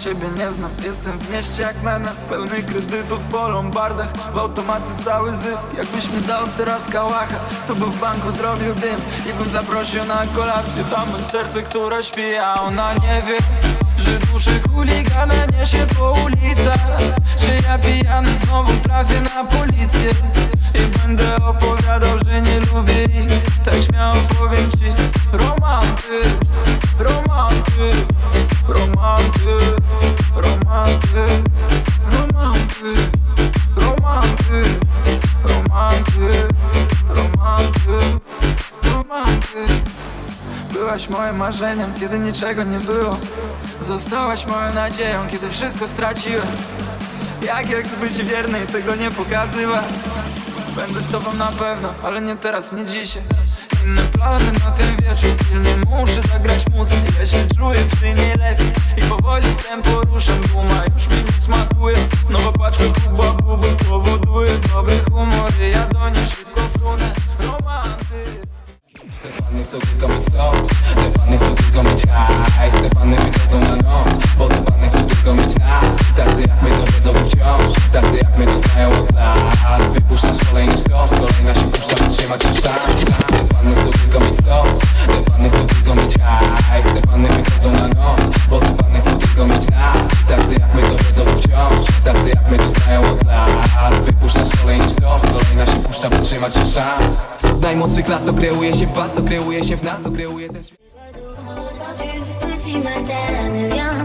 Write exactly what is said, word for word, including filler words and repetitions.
ciebie nie znam. Jestem w mieście jak Menem, pełny kredytów po lombardach. W automaty cały zysk, jakbyś mi dał teraz kałacha, to by w banku zrobił dym i bym zaprosił na kolację. Tam jest serce, które śpi, a ona nie wie, że duszę chuligana niesie po ulicach, że ja pijany znowu trafię na policję i będę opowiadał, że nie lubię ich. Tak śmiało powiem ci, romantyk, romantyk, romantyk, romantyk, romantyk, romantyk, romantyk, romantyk, romantyk. Byłaś moim marzeniem, kiedy niczego nie było. Zostałaś moją nadzieją, kiedy wszystko straciłem. Jak ja chcę być wierny i tego nie pokazywać. Będę z tobą na pewno, ale nie teraz, nie dzisiaj. Inne plany na ten wieczór, pilnie muszę zagrać muzykę. Jeśli czuję przy niej lepiej i powoli w tempo ruszam. Guma już mi nie smakuje, nowa paczka kubła buby powoduje dobry humor i ja do niej szybko frunę. Romantyk. Te panny chcą tylko mieć stos, te panny chcą tylko mieć hajs. Te panny wychodzą na noc, bo te panny chcą tylko mieć nas. Tacy jak my to wiedzą wciąż, tacy jak my to znają od lat. Wypuszczasz kolejny sztos, kolejna się puszcza, wytrzymać się szans. Te panny chcą tylko mieć stos, te panny chcą tylko mieć hajs. Te panny wychodzą na noc, bo te panny chcą tylko mieć nas. Tacy jak my to wiedzą wciąż, tacy jak my to znają od lat. Wypuszczasz kolejny sztos, kolejna się puszcza, wytrzymać się szans. Od najmłodszych lat to kreuje się w was, to kreuje się w nas, to kreuje ten świat.